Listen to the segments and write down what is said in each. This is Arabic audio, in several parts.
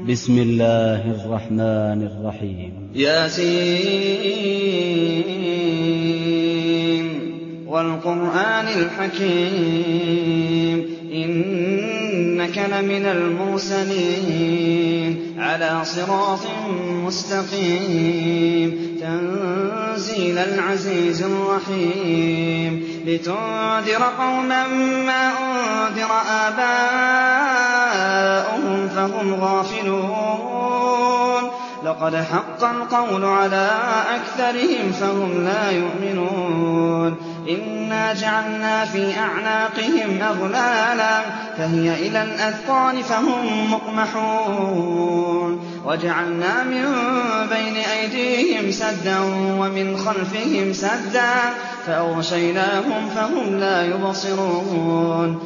بسم الله الرحمن الرحيم. ياسين والقرآن الحكيم إنك لمن المرسلين على صراط مستقيم تنزيل العزيز الرحيم لتنذر قوما ما أنذر آباؤهم فهم غافلون لقد حق القول على أكثرهم فهم لا يؤمنون إنا جعلنا في أعناقهم أغلالا فهي إلى الأذقان فهم مقمحون وجعلنا من بين أيديهم سدا ومن خلفهم سدا فأغشيناهم فهم لا يبصرون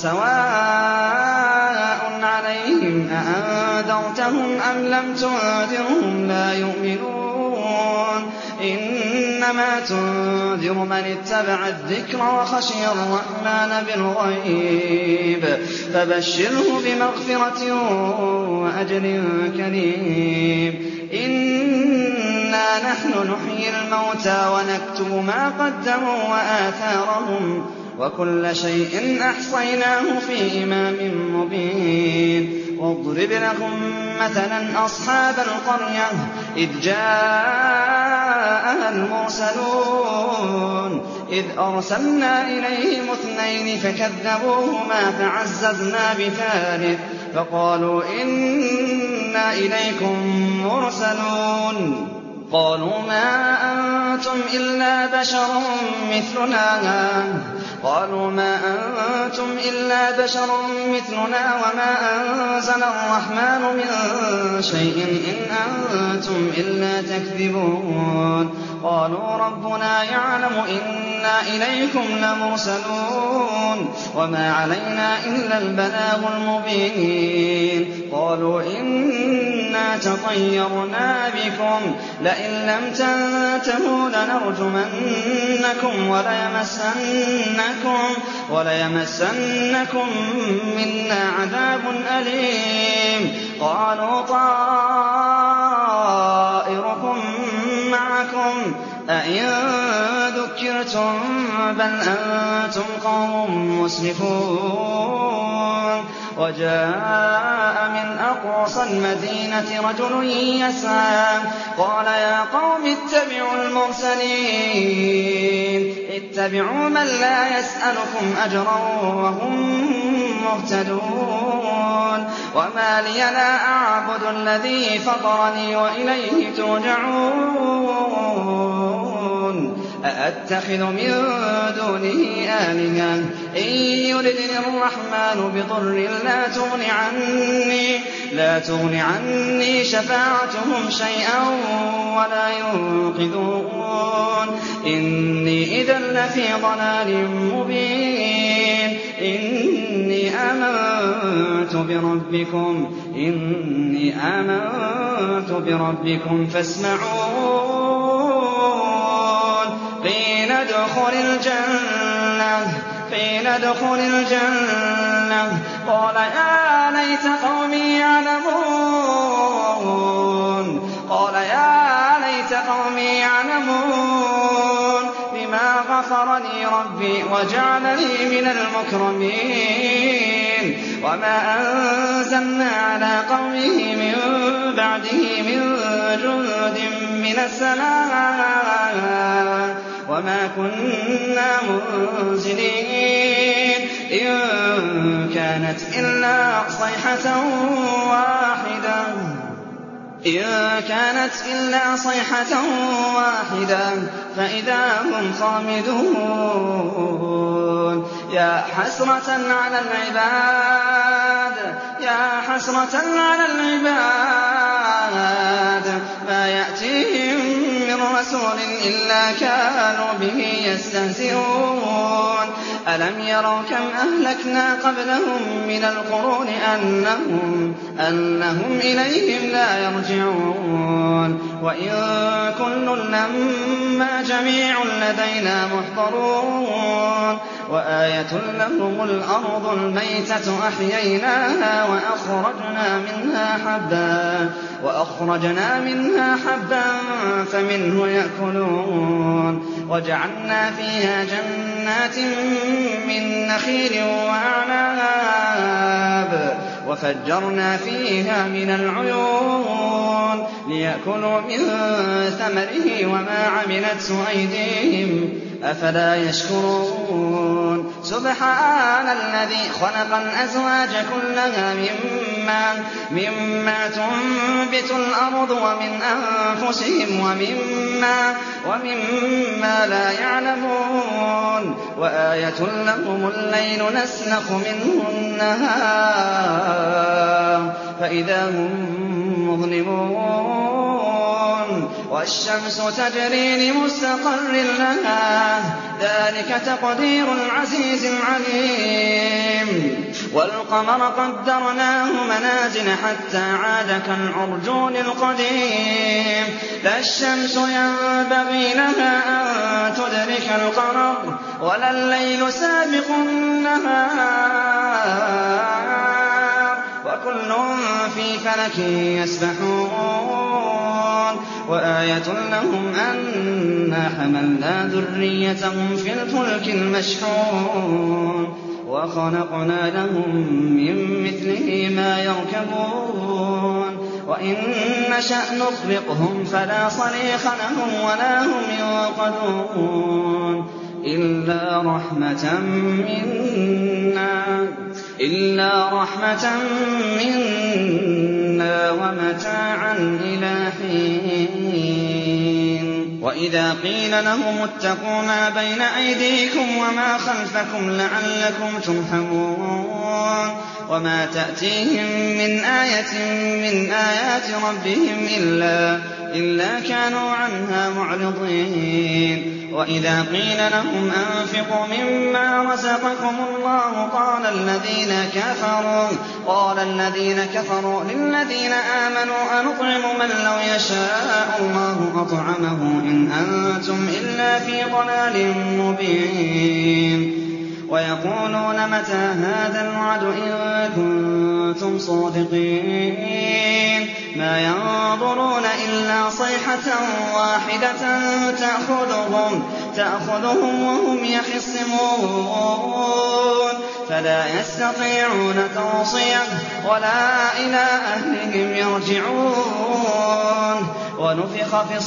وسواء عليهم أأنذرتهم أم لم تنذرهم لا يؤمنون إنما تنذر من اتبع الذكر وخشي الرحمن بالغيب فبشره بمغفرة وأجر كريم إنا نحن نحيي الموتى ونكتب ما قدموا وآثارهم وكل شيء أحصيناه في إمام مبين واضرب لهم مثلا أصحاب القرية إذ جاءها المرسلون إذ أرسلنا إليهم 2 فكذبوهما فعززنا بثالث فقالوا إنا إليكم مرسلون قالوا ما أنتم إلا بشر مثلنا وما أنزل الرحمن من شيء إن أنتم إلا تكذبون قالوا ربنا يعلم إنا إليكم لمرسلون وما علينا إلا البلاغ المبين قالوا إنا تطيرنا بكم لئن لم تنتهوا لنرجمنكم وليمسنكم منا عذاب أليم قالوا طائركم معكم أئن ذكرتم بل أنتم قوم مسرفون وجاء من أقصى المدينة رجل يسعى قال يا قوم اتبعوا المرسلين اتبعوا من لا يسألكم أجرا وهم مهتدون وما لي لا أعبد الذي فطرني وإليه ترجعون أأتخذ من دونه آلهة إن يردني الرحمن بضر لا تغن عني شفاعتهم شيئا ولا ينقذون إني إذا لفي ضلال مبين إني آمنت بربكم فاسمعون قيل ادخل الجنة قال يا ليت قومي يعلمون بما غفر لي ربي وجعلني من المكرمين وما أنزلنا على قومه من بعده من جند من السماء وما كنا منزلين إن كانت إلا صيحة واحدة فإذا هم خامدون يا حسرة على العباد ما يأتيهم من رسول إلا كانوا به يستهزئون ألم يروا كم أهلكنا قبلهم من القرون أنهم إليهم لا يرجعون وإن كل لما جميع لدينا محضرون وآية لهم الأرض الميتة أحييناها وأخرجنا منها حبا وأخرجنا منها حبا فمنه يأكلون وجعلنا فيها جنات من نخيل وأعناب وفجرنا فيها من العيون ليأكلوا من ثمره وما عملته أيديهم أفلا يشكرون سبحان الذي خلق الأزواج كلها مما تنبت الأرض ومن أنفسهم ومما لا يعلمون وآية لهم الليل نسلخ منه النهار فإذا هم مظلمون والشمس تجري لمستقر لها ذلك تقدير العزيز العليم والقمر قدرناه منازل حتى عاد كالعرجون القديم لا الشمس ينبغي لها أن تدرك القمر ولا الليل سابق النهار وكل في فلك يسبحون وآية لهم أنا حملنا ذريتهم في الفلك المشحون وخلقنا لهم من مثله ما يركبون وإن نشأ نخرقهم فلا صريخ لهم ولا هم يوقدون إلا رحمة منا ومتاعا إلى حين وإذا قيل لهم اتقوا ما بين أيديكم وما خلفكم لعلكم ترحمون وما تأتيهم من آية من آيات ربهم إلا كانوا عنها معرضين وإذا قيل لهم أنفقوا مما رزقكم الله قال الذين كفروا للذين آمنوا أنطعم من لو يشاء الله أطعمه إن أنتم إلا في ضلال مبين ويقولون متى هذا الوعد إن كنتم صادقين ما ينظرون إلا صيحة واحدة تأخذهم وهم يخصمون فلا يستطيعون توصية ولا إلى أهلهم يرجعون ونفخ في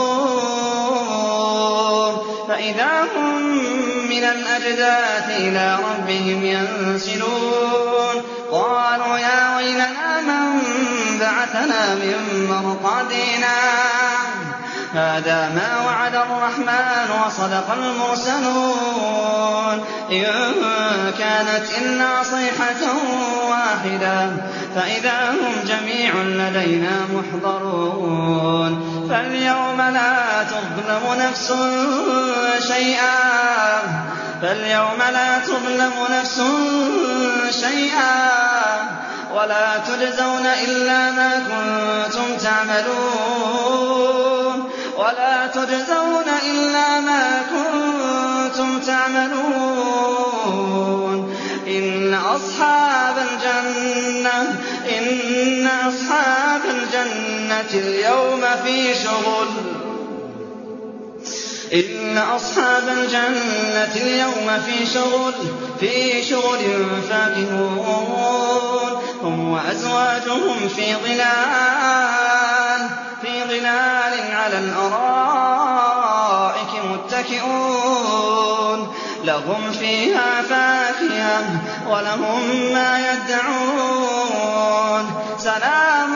الصور فإذا هم من الأجداث إلى ربهم ينسلون قالوا يا ويلنا من بعثنا من مرقدنا هذا ما وعد الرحمن وصدق المرسلون إن كانت إلا صيحة واحدة فإذا هم جميع لدينا محضرون فاليوم لا تظلم نفس شيئا ولا تجزون إلا ما كنتم تعملون إن أصحاب الجنة اليوم في شغل فاكهون هم وأزواجهم في ظلال على الأرائك متكئون لهم فيها فاكهة ولهم ما يدعون سلام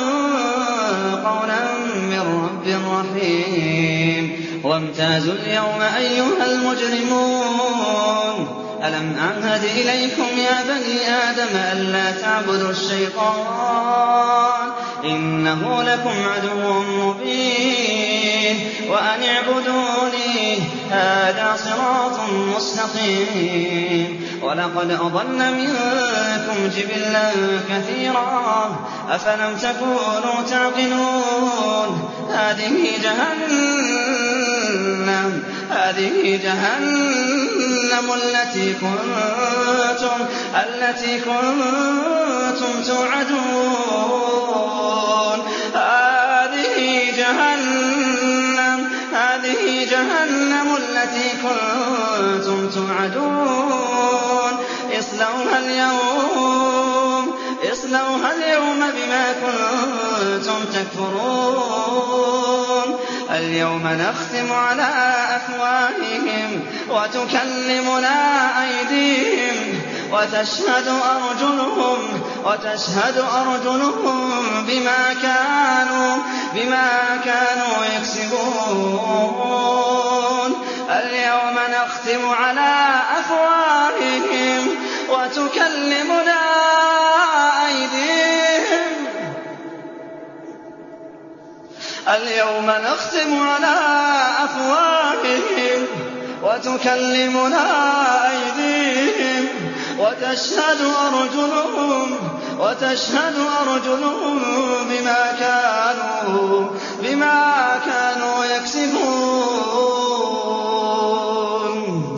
قولا من رب رحيم وامتازوا اليوم أيها المجرمون ألم أعهد إليكم يا بني آدم ألا تعبدوا الشيطان إنه لكم عدو مبين وأن اعبدوني هذا صراط مستقيم ولقد أضل منكم جبلا كثيرا أفلم تكونوا تعقلون هذه جهنم التي كنتم توعدون اصْلَوْهَا الْيَوْمَ بِمَا كُنتُمْ تَكْفُرُونَ الْيَوْمَ نَخْتِمُ عَلَىٰ أَفْوَاهِهِمْ وَتُكَلِّمُنَا أَيْدِيهِمْ وَتَشْهَدُ أَرْجُلُهُم بِمَا كَانُوا يَكْسِبُونَ الْيَوْمَ نَخْتِمُ عَلَىٰ أَفْوَاهِهِمْ وَتُكَلِّمُنَا أَيْدِيهِمْ الْيَوْمَ نَخْتِمُ عَلَىٰ أَفْوَاهِهِمْ وَتُكَلِّمُنَا أَيْدِيهِمْ وَتَشْهَدُ أَرْجُلُهُم بِمَا كَانُوا يَكْسِبُونَ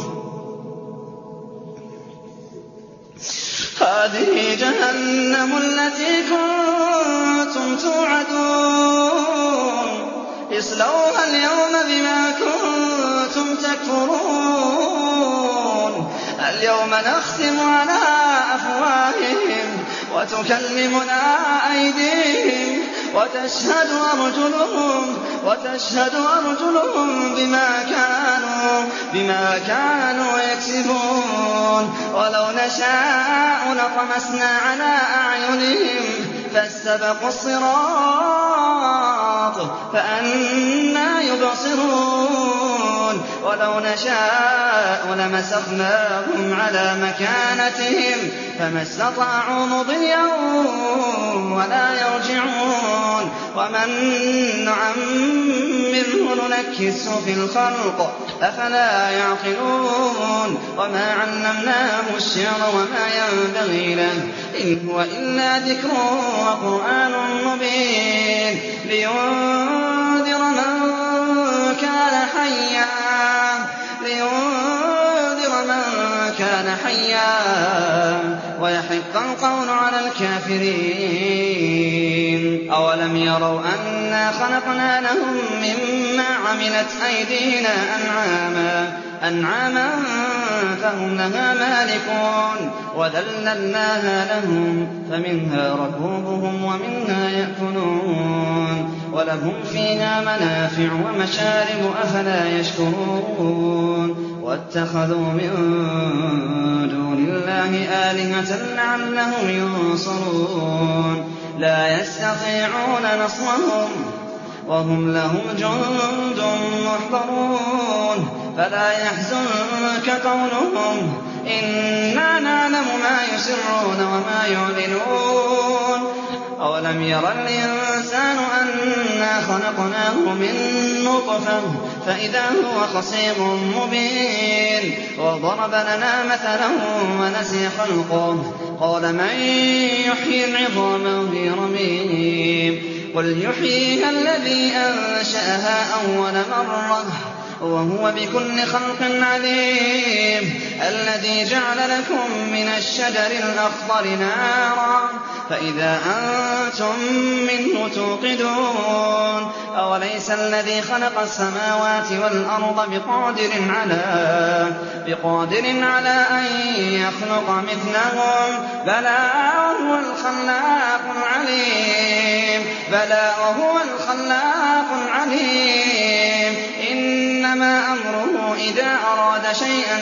هَٰذِهِ جَهَنَّمُ الَّتِي كُنتُمْ تُوعَدُونَ اصْلَوْهَا الْيَوْمَ بِمَا كُنتُمْ تَكْفُرُونَ الْيَوْمَ نَخْتِمُ عَلَىٰ أَفْوَاهِهِمْ وَتُكَلِّمُنَا أَيْدِيهِمْ وَتَشْهَدُ أَرْجُلُهُم بِمَا كَانُوا يَكْسِبُونَ وَلَوْ نَشَاءُ لَطَمَسْنَا عَلَىٰ أَعْيُنِهِمْ فَاسْتَبَقُوا الصِّرَاطَ فَأَنَّىٰ يُبْصِرُونَ وَلَوْ نَشَاءُ لَمَسَخْنَاهُمْ عَلَىٰ مَكَانَتِهِمْ فَمَا اسْتَطَاعُوا مُضِيًّا وَلَا يَرْجِعُونَ وَمَن نُّعَمِّرْهُ نُنَكِّسْهُ فِي الْخَلْقِ ۖ أَفَلَا يَعْقِلُونَ وَمَا عَلَّمْنَاهُ الشِّعْرَ وَمَا يَنبَغِي لَهُ ۚ إِنْ هُوَ إِلَّا ذِكْرٌ وَقُرْآنٌ مُّبِينٌ لِّيُنذِرَ مَن كَانَ حَيًّا وَيَحِقَّ الْقَوْلُ عَلَى الْكَافِرِينَ أَوَلَمْ يَرَوْا أَنَّا خَلَقْنَا لَهُم مِّمَّا عَمِلَتْ أَيْدِينَا أَنْعَامًا فَهُمْ لَهَا مَالِكُونَ وَذَلَّلْنَاهَا لَهُمْ فَمِنْهَا رَكُوبُهُمْ وَمِنْهَا يَأْكُلُونَ وَلَهُمْ فِيهَا مَنَافِعُ وَمَشَارِبُ أَفَلَا يَشْكُرُونَ وَاتَّخَذُوا مِن دُونِ اللَّهِ آلِهَةً لَّعَلَّهُمْ يُنصَرُونَ لَا يَسْتَطِيعُونَ نَصْرَهُمْ وَهُمْ لَهُمْ جُندٌ مُّحْضَرُونَ فَلَا يَحْزُنكَ قَوْلُهُمْ إِنَّا نَعْلَمُ مَا يُسِرُّونَ وَمَا يُعْلِنُونَ أَوَلَمْ يَرَ الْإِنسَانُ أَنَّا خَلَقْنَاهُ مِن نُّطْفَةٍ فَإِذَا هُوَ خَصِيمٌ مُّبِينٌ وَضَرَبَ لَنَا مَثَلًا وَنَسِيَ خَلْقَهُ قَالَ مَن يُحْيِي الْعِظَامَ وَهِيَ رَمِيمٌ قُلْ يُحْيِيهَا الَّذِي أَنشَأَهَا أَوَّلَ مَرَّةٍ وَهُوَ بِكُلِّ خَلْقٍ عَلِيمٌ الَّذِي جَعَلَ لَكُم مِّنَ الشَّجَرِ الْأَخْضَرِ نَارًا فَإِذَا أَنتُم مِّنْهُ تُوقِدُونَ أَوَلَيْسَ الَّذِي خَلَقَ السَّمَاوَاتِ وَالْأَرْضَ بِقَادِرٍ عَلَىٰ أَن يَخْلُقَ مِثْلَهُم بَلَىٰ وَهُوَ الْخَلَّاقُ الْعَلِيمُ إِنَّمَا أَمْرُهُ إِذَا أَرَادَ شَيْئًا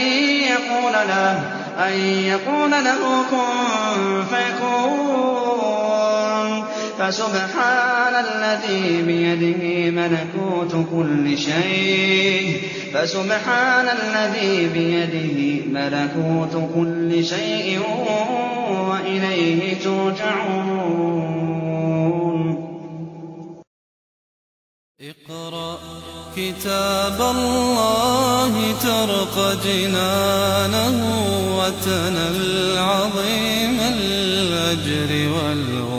أَن يَقُولَ لَهُ كُن فَيَكُونُ فَسُبْحَانَ الَّذِي بِيَدِهِ مَلَكُوتُ كُلِّ شَيْءٍ وَإِلَيْهِ تُرْجَعُونَ اقْرَأْ كِتَابَ اللَّهِ تَرْقَ جِنَانَهُ وَتَنَلْ عَظِيمَ الْأَجْرِ وَالْغُفْرَانِ